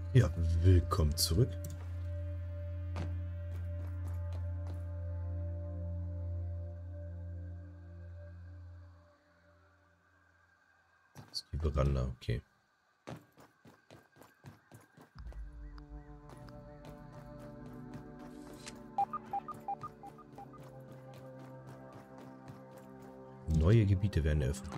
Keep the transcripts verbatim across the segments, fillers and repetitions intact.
Ja, willkommen zurück. Das ist die Veranda, okay. Neue Gebiete werden eröffnet.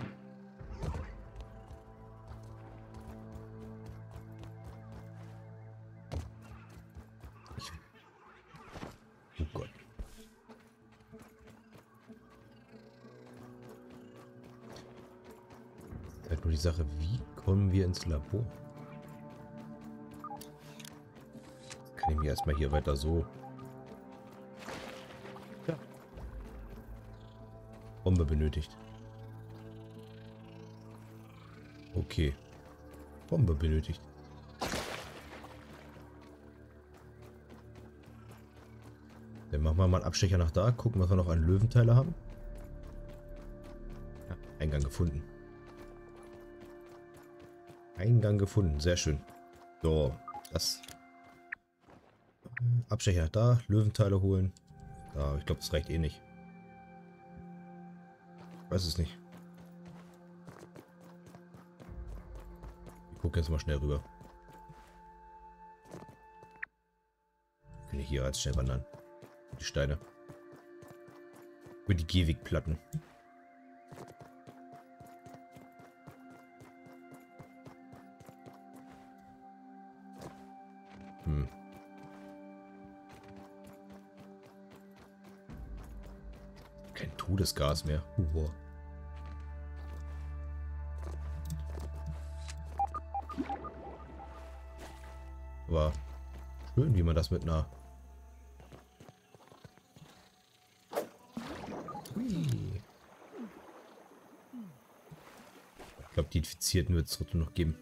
Oh Gott. Ist halt nur die Sache, wie kommen wir ins Labor? Kann ich mir erstmal hier weiter so... Ja. Bombe benötigt. Okay. Bombe benötigt. Dann machen wir mal einen Abstecher nach da. Gucken, was wir noch an Löwenteile haben. Ja, Eingang gefunden. Eingang gefunden. Sehr schön. So, das. Abstecher nach da. Löwenteile holen. Da, ich glaube, das reicht eh nicht. Ich weiß es nicht. Ich gucke jetzt mal schnell rüber. Kann ich hier als schnell wandern. Die Steine. Über die Gehwegplatten. Hm. Kein Todesgas mehr. Uhu. Aber schön, wie man das mit einer... Ich glaube, die Infizierten wird es trotzdem noch geben.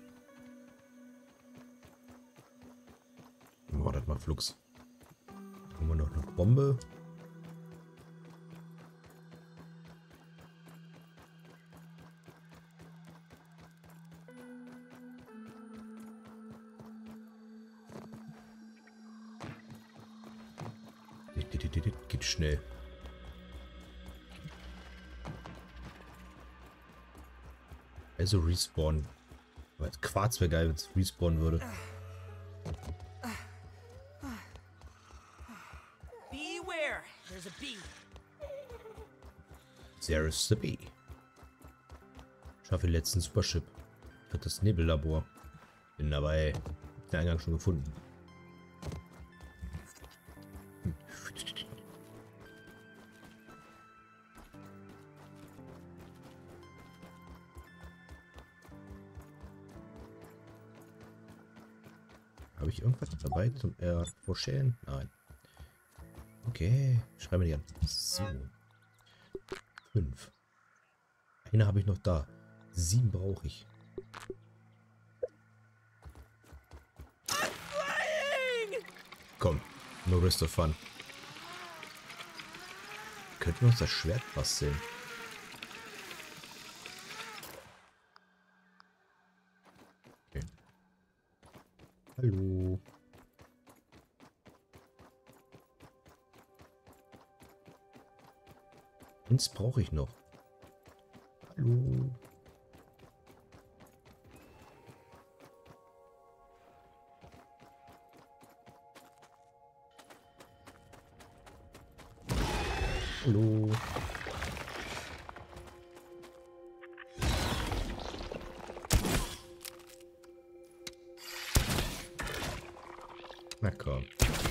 Oh, das macht Flux. Haben wir noch eine Bombe? Geht schnell. Also respawn. Aber als Quarz wäre geil, wenn es respawnen würde. Beware, there's a bee. There is the bee. Schaffe den letzten Supership. Für das Nebellabor. Bin dabei. Den Eingang schon gefunden. Habe ich irgendwas dabei zum Erforschen? Nein. Okay, schreiben wir die an. So. Fünf. Eine habe ich noch da. Sieben brauche ich. Komm, no rest of fun. Könnten wir uns das Schwert basteln? Okay. Hallo. Eins brauche ich noch. Hallo. Hallo. Na komm.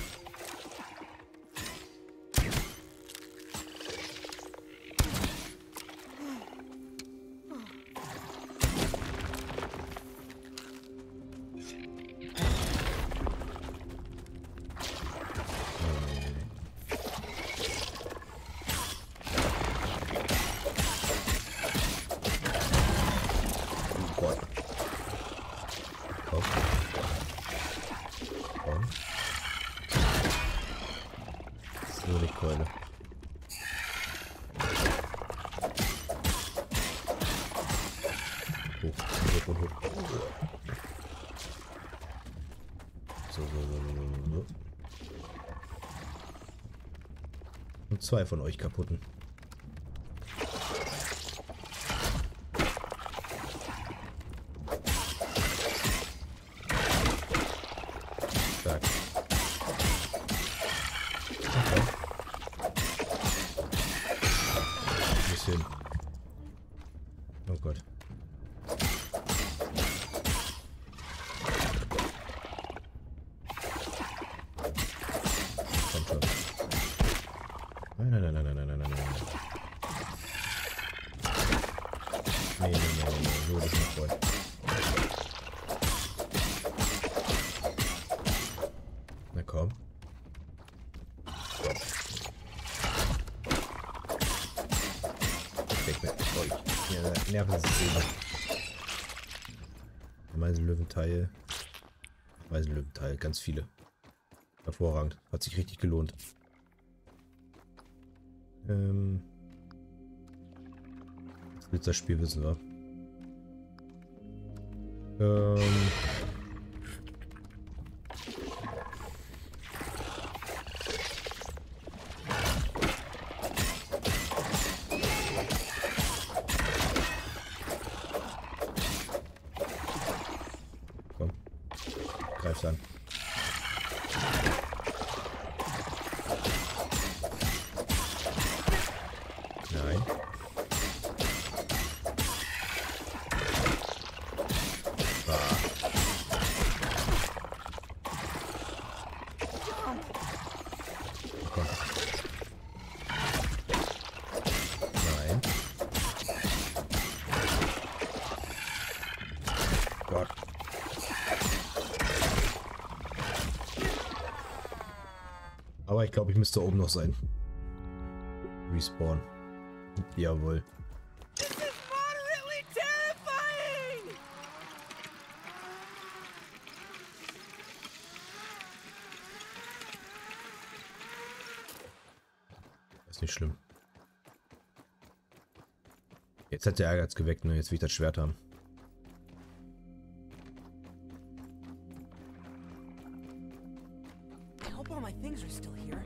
Nur die Keule. Hoch, hoch und hoch. so, so, so, so. Und zwei von euch kaputten. Zack. Okay. Ein bisschen. Oh Gott. Komm schon. Nein, nein, nein, nein, nein, nein, nein, nein, nein. Nee, nee, nee, nee, nee, so das nicht voll. Na komm. Weg mit euch. Ja, Nervensystem. Meisenlöwenteil. Meisenlöwenteil, ganz viele. Hervorragend. Hat sich richtig gelohnt. Ähm. Das wird das Spiel wissen, wir. Ähm. Komm. Greif's an. Nein. Ah. Komm. Nein. Gott. Aber ich glaube, ich müsste oben noch sein. Respawn. Jawohl. This is moderately terrifying! Das ist nicht schlimm. Jetzt hat der Ehrgeiz geweckt, ne? Jetzt will ich das Schwert haben. I hope all my things are still here.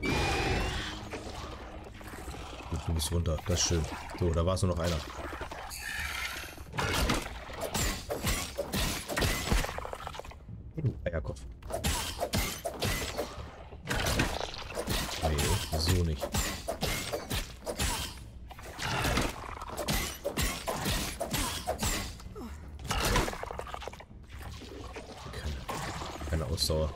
Gut, du bist runter. Das ist schön. So, da war es nur noch einer. Du Eierkopf. Nee, so nicht. Keine, keine Ausdauer.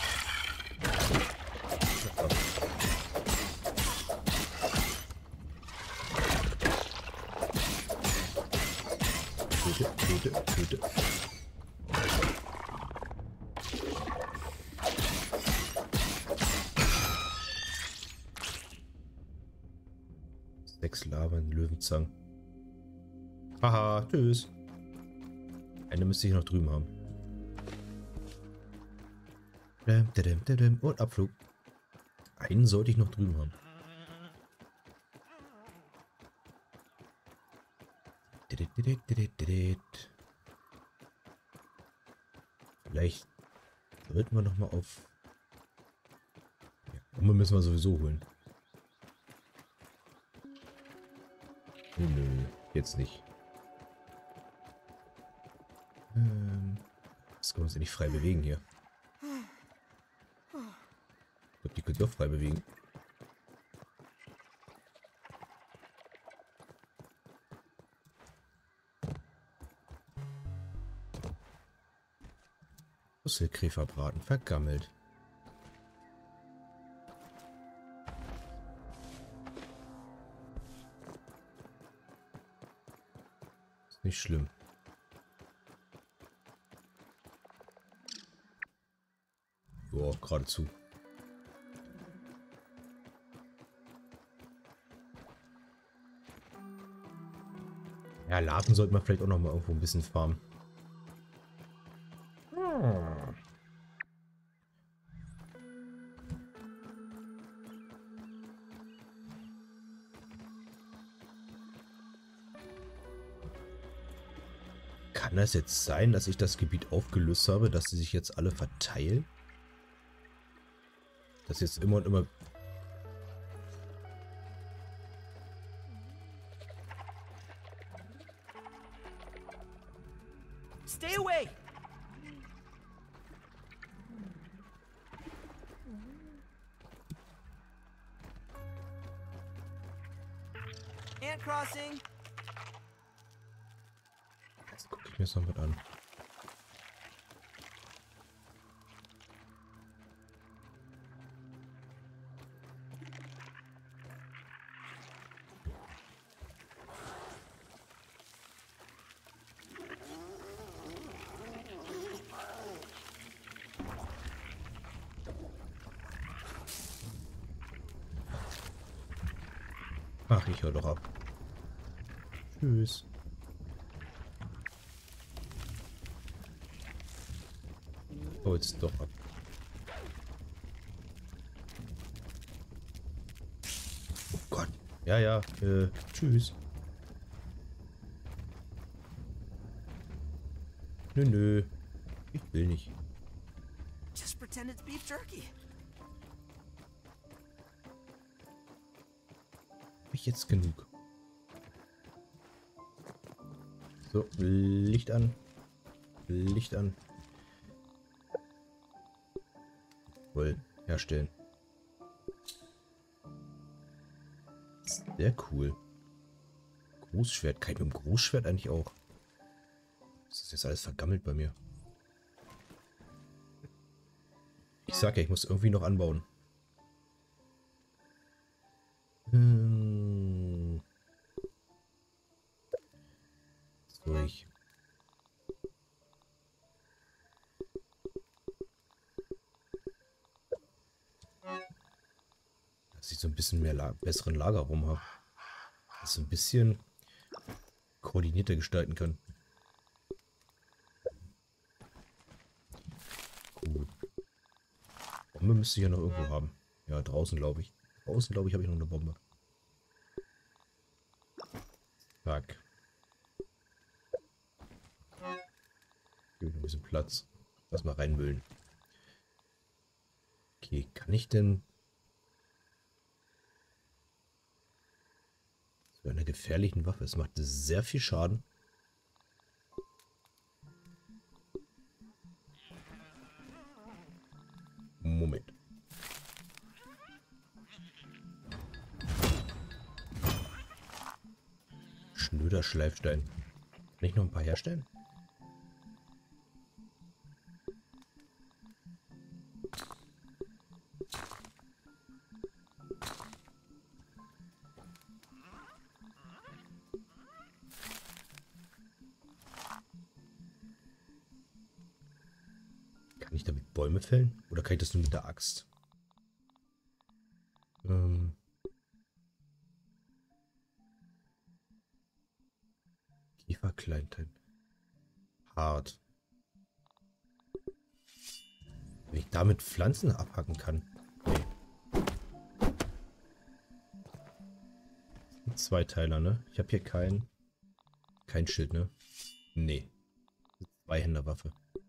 Töte, töte, töte. Sechs Lavern, Löwenzang. Haha, tschüss. Eine müsste ich noch drüben haben. Und Abflug. Einen sollte ich noch drüben haben. Vielleicht sollten wir noch mal auf... Ja, Bombe müssen wir sowieso holen. Nö, jetzt nicht. Ähm, das können wir uns ja nicht frei bewegen hier. Ich glaube, die könnt ihr auch frei bewegen. Rüsselkäferbraten vergammelt. Ist nicht schlimm. Boah, geradezu. Ja, Larven sollte man vielleicht auch noch mal irgendwo ein bisschen farmen. Hm. Kann das jetzt sein, dass ich das Gebiet aufgelöst habe, dass sie sich jetzt alle verteilen? Das jetzt immer und immer... Stay away! Ant crossing! Jetzt gucke ich mir das noch mit an. Ach, ich höre doch ab. Tschüss. Oh, jetzt doch ab. Oh Gott. Ja, ja. Äh, tschüss. Nö, nö. Ich will nicht. Just pretend it's beef jerky. Hab ich jetzt genug? So, Licht an. Licht an. Wohl herstellen. Sehr cool. Großschwert. Kann ich mit dem Großschwert eigentlich auch? Das ist jetzt alles vergammelt bei mir. Ich sag ja, ich muss irgendwie noch anbauen. Hm. So, ich. Dass ich so ein bisschen mehr La- besseren Lagerraum habe. Das so ein bisschen koordinierter gestalten kann. Gut. Bombe müsste ich ja noch irgendwo haben. Ja, draußen glaube ich. Draußen glaube ich habe ich noch eine Bombe. Zack. Hier noch ein bisschen Platz. Lass mal reinmüllen. Okay, kann ich denn so einer gefährlichen Waffe? Es macht sehr viel Schaden. Moment. Schnöder Schleifstein. Kann ich noch ein paar herstellen? Kann ich damit Bäume fällen? Oder kann ich das nur mit der Axt? Ähm... Kieferkleinteil. Hart. Wenn ich damit Pflanzen abhacken kann. Nee. Ein Zweiteiler, ne? Ich habe hier kein... Kein Schild, ne? Nee. Zweihänderwaffe.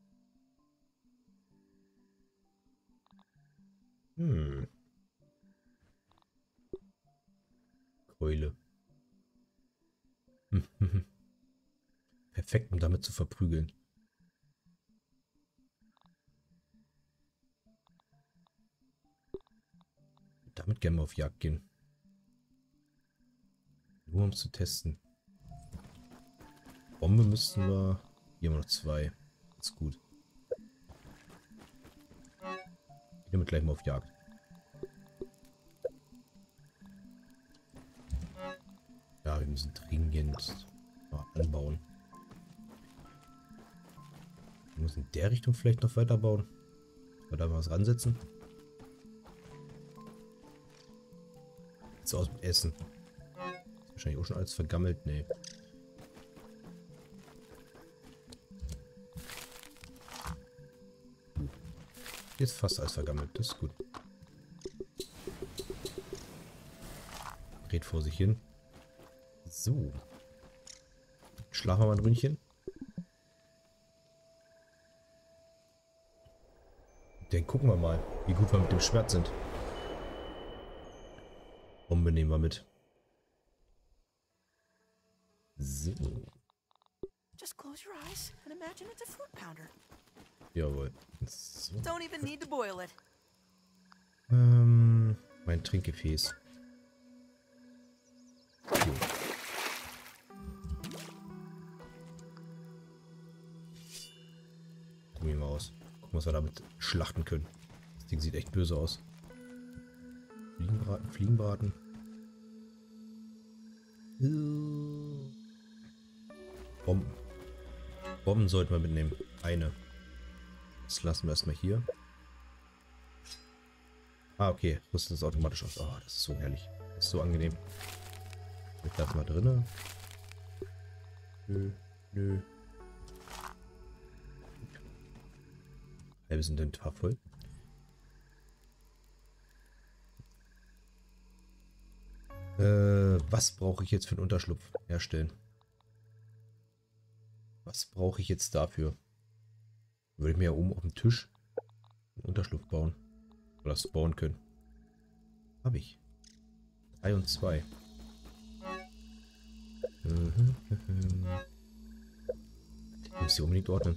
Hm. Keule. Perfekt, um damit zu verprügeln. Damit gerne mal auf Jagd gehen. Nur um es zu testen. Bombe müssten wir... Hier haben wir noch zwei. Ist gut. Ich nehme gleich mal auf Jagd. Ja, wir müssen dringend mal anbauen. Wir müssen in der Richtung vielleicht noch weiterbauen. Oder da mal was ransetzen. So aus mit Essen. Ist wahrscheinlich auch schon alles vergammelt. Nee. Hier ist fast alles vergammelt. Das ist gut. Dreht vor sich hin. So. Schlafen wir mal ein Ründchen. Dann gucken wir mal, wie gut wir mit dem Schwert sind. Bombe nehmen wir mit. So. Just close your eyes and imagine it's a fruit pounder. Jawohl. So. Don't even need to boil it. Ähm, mein Trinkgefäß. So. Probieren wir aus. Gucken, was wir damit schlachten können. Das Ding sieht echt böse aus. Fliegenbraten, Fliegenbraten. Bomben. Bomben sollten wir mitnehmen. Eine. Das lassen wir erstmal hier. Ah, okay. Rüstet das automatisch aus. Oh, das ist so herrlich. Das ist so angenehm. Ich lasse mal drinne. Nö, nö. Ja, wir sind den Tag voll. Äh, was brauche ich jetzt für einen Unterschlupf herstellen? Was brauche ich jetzt dafür? Würde ich mir ja oben auf dem Tisch einen Unterschlupf bauen. Oder spawnen können. Habe ich. drei und zwei. Mhm. Ich muss die unbedingt ordnen.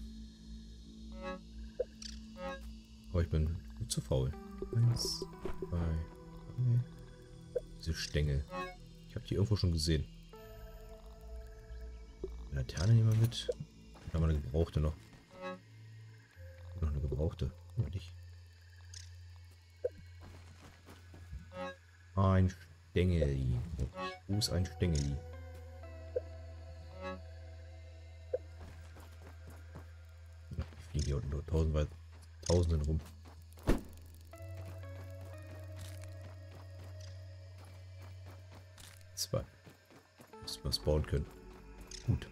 Aber ich bin zu faul. Eins, zwei, drei. Diese Stängel. Ich habe die irgendwo schon gesehen. Eine Laterne nehmen wir mit. Dann haben wir eine gebrauchte noch. Noch eine gebrauchte. Oder nicht? Ein Stängeli. Wo ist ein Stängeli? Die fliegen hier unten nur tausend, tausenden rum. Zwei. Müssen wir es bauen können. Gut.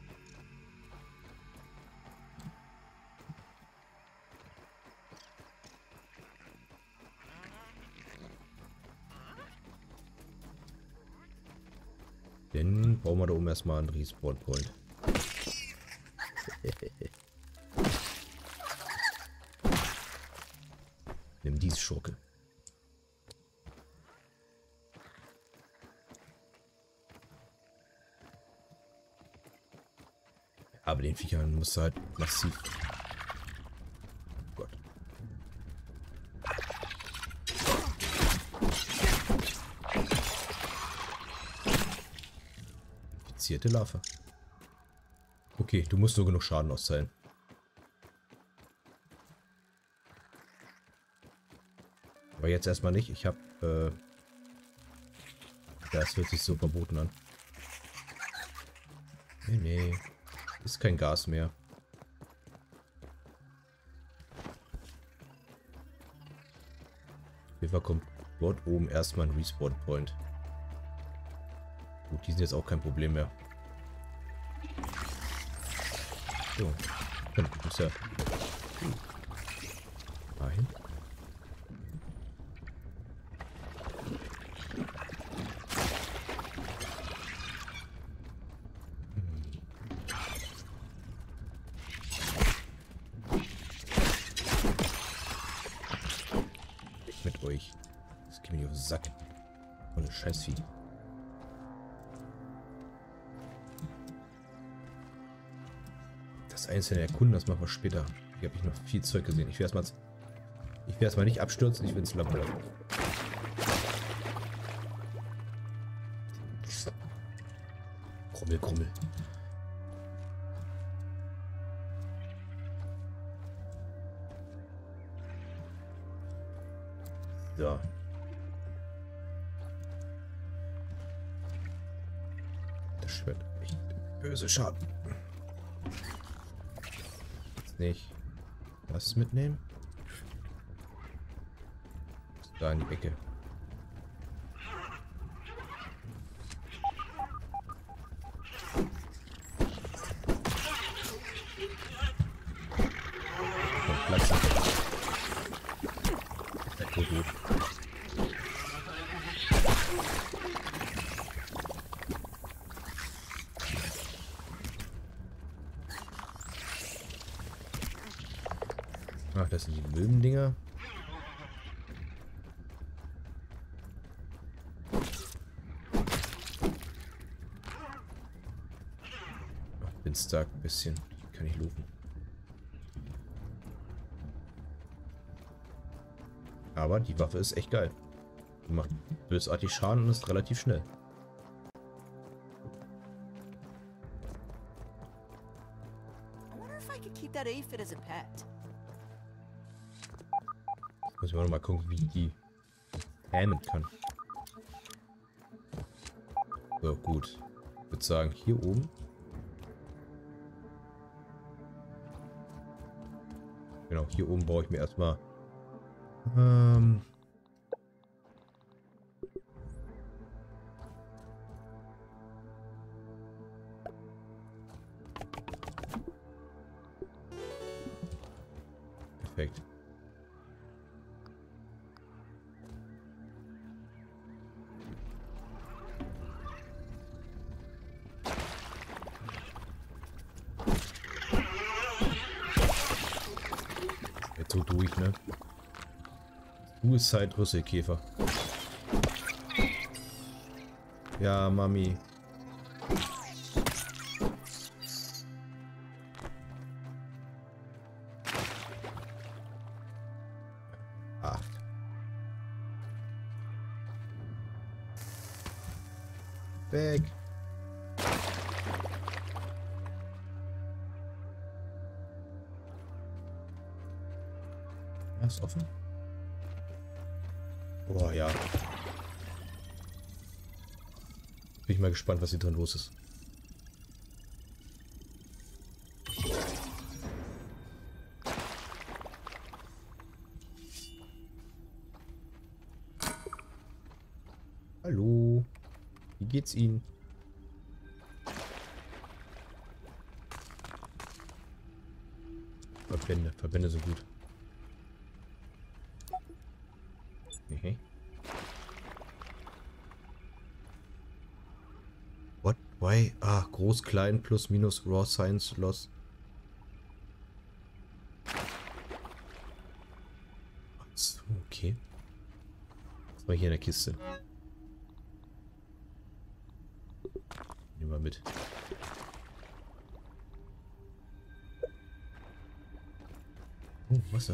Dann bauen wir da oben erstmal einen Respawn Point. Nimm diese Schurke. Aber den Viechern muss halt massiv. Oh Gott. Infizierte Larve. Okay, du musst nur genug Schaden austeilen. Aber jetzt erstmal nicht. Ich habe. Äh, das hört sich so verboten an. Nee, nee. Ist kein Gas mehr. Auf jeden Fall kommt dort oben erstmal ein Respawn Point. Gut, die sind jetzt auch kein Problem mehr. So. Komm, muss ja. Dahin. Mit euch. Das geht mir nicht auf den Sack. Und ein Scheißvieh. Das einzelne Erkunden, das machen wir später. Hier habe ich noch viel Zeug gesehen. Ich werde es mal, ich werde es mal nicht abstürzen. Ich will es Labor. Krummel, Krummel. So. Das wird echt böse Schaden. Jetzt nicht das mitnehmen. Da in die Ecke. Und Platz. Gut, gut. Ach, das sind die Milbendinger. Stark-Bisschen. Die kann ich looten. Aber die Waffe ist echt geil. Die macht bösartig Schaden und ist relativ schnell. I wonder if I could keep that aphid as a pet. Muss ich mal noch mal gucken, wie ich die hämen kann. So, gut. Ich würde sagen, hier oben. Genau, hier oben baue ich mir erstmal ähm, perfekt. Jetzt so durch, ne? Suicide Rüsselkäfer. Ja, Mami. Acht. Weg. Ja, ist offen. Boah, ja. Bin ich mal gespannt, was hier drin los ist. Hallo. Wie geht's Ihnen? Verbände, Verbände sind gut. Okay. What? Why? Ah, groß, klein, plus, minus, raw, science, loss. So, okay. Was war hier in der Kiste? Nehmen wir mit. Oh, Wasser.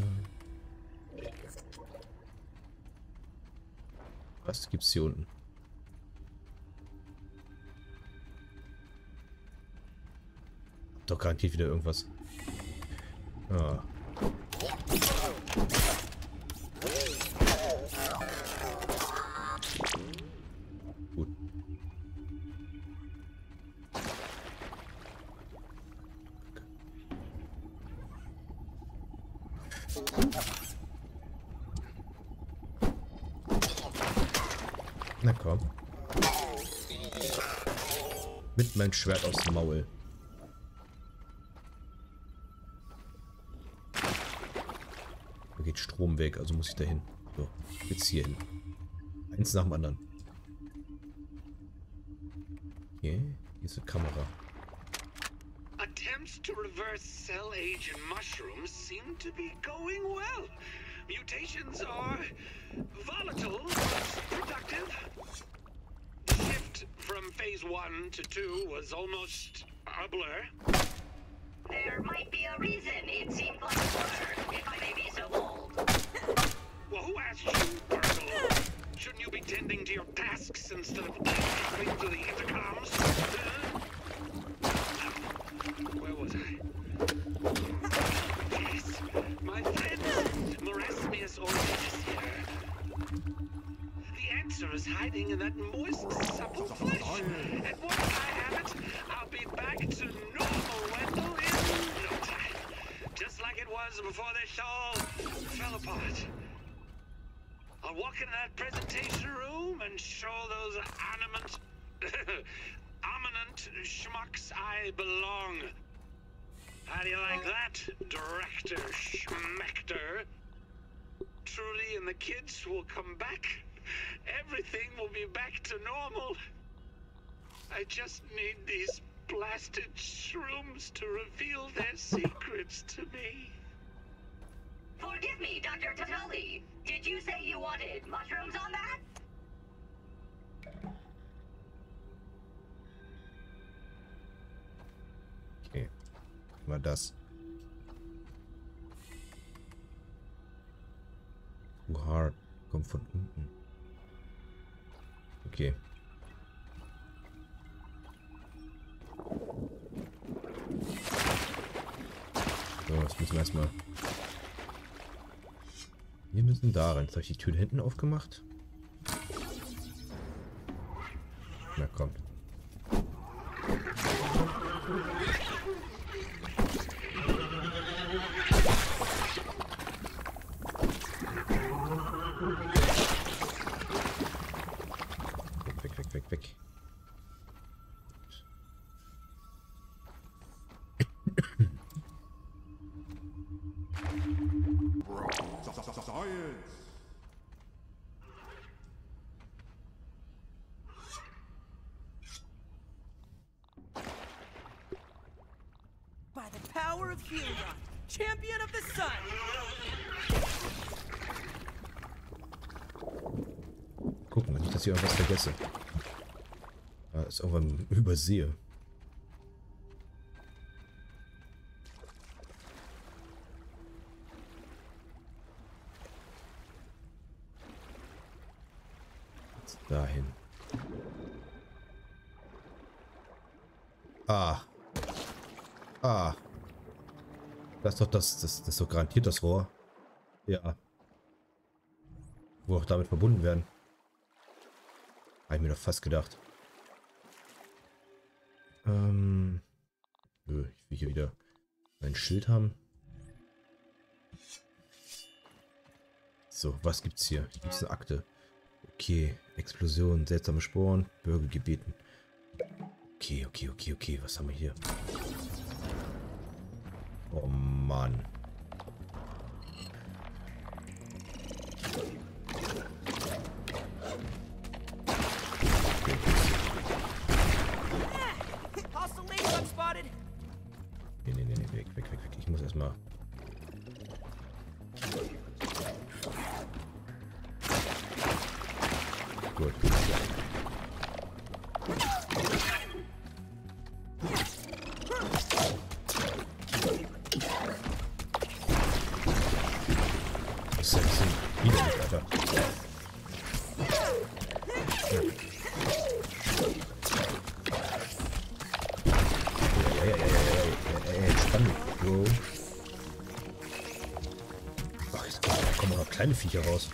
Was gibt's hier unten? Doch garantiert wieder irgendwas. Ah. Gut. Na komm. Mit meinem Schwert aus dem Maul. Da geht Strom weg, also muss ich da hin. So, jetzt hier hin. Eins nach dem anderen. Okay, hier ist eine Kamera. Attempts to reverse cell age in mushrooms seem to be going well. Mutations are volatile but productive. The shift from phase one to two was almost a blur. There might be a reason it seemed like a blur, if I may be so bold. Well, who asked you, Burgle? Shouldn't you be tending to your tasks instead of talking to the intercoms? Huh? Where was I? Yes, my friend, Marasmius Ortiz here. The answer is hiding in that moist, supple flesh. And once I have it, I'll be back to normal Wendell in no time. Just like it was before this all fell apart. I'll walk into that presentation room and show those animate, eminent schmucks I belong. How do you like that, Director Schmechter? Trudy and the kids will come back. Everything will be back to normal. I just need these blasted shrooms to reveal their secrets to me. Forgive me, Doctor Tonelli. Did you say you wanted mushrooms on that? Okay. Oder das. Too hard. Kommt von unten. Okay. So, das müssen wir erstmal. Wir müssen da rein. Jetzt habe ich die Tür da hinten aufgemacht. Na kommt. Weg, weg, weg, weg, weg. By the power of Helion, champion of the sun! Gucken, wenn ich das hier irgendwas vergesse. Da ist irgendwann übersehe. Jetzt dahin. Ah. Ah. Das ist doch das, das, das ist doch garantiert das Rohr. Ja. Wo auch damit verbunden werden. Habe ich mir doch fast gedacht. Ähm. Nö, ich will hier wieder ein Schild haben. So, was gibt's hier? Hier gibt's eine Akte. Okay, Explosion, seltsame Sporen, Bürgergebeten. Okay, okay, okay, okay, was haben wir hier? Oh Mann. Hostile ladybug spotted! Nee, nee, nee, nee, weg, weg, weg, weg. Ich muss erstmal. Gut. Das ist ja wieder nicht, Alter. Ey, ey, ey, ey, ey, entspann dich, Bro. Ach, jetzt kommen auch noch kleine Viecher raus.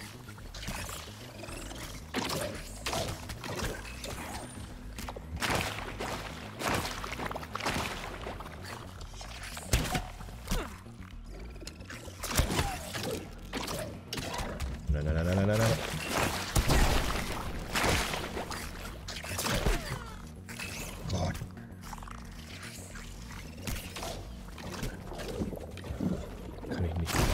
Nein, nein, nein, nein, nein, nein, nein. Gott. Kann ich nicht.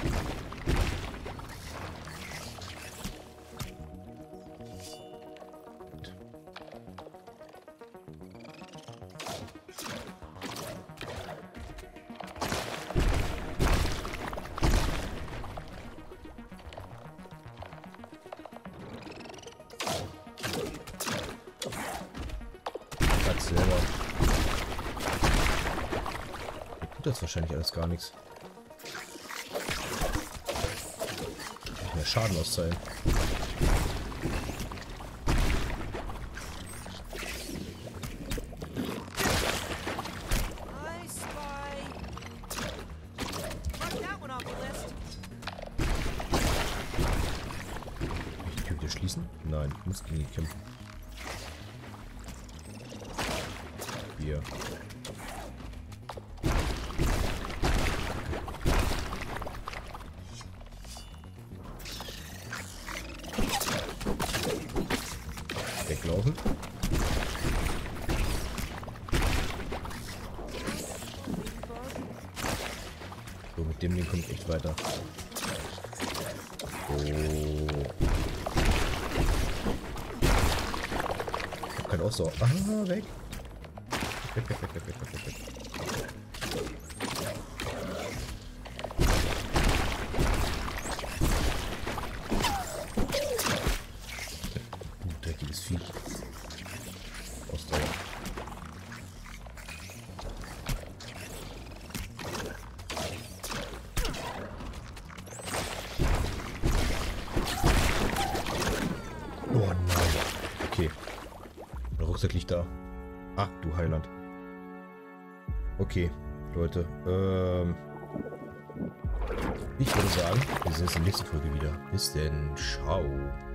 Platz selber. Tut das wahrscheinlich alles gar nichts. Mehr Schaden austeilen. I spy. Mark that one off the list. Kann ich die Tür wieder schließen? Nein, ich muss gegen die kämpfen. Hier. Weglaufen. So, mit dem Ding komme ich echt weiter. Oh. Ich hab keinen Ausdauer. Ah, weg. Weg, weg, weg, weg, weg, weg, weg. Uh, dreckiges Vieh. Ausdauer. nicht da. Ach, du Heiland. Okay, Leute. Ähm, ich würde sagen, wir sehen uns in der nächsten Folge wieder. Bis denn. Ciao.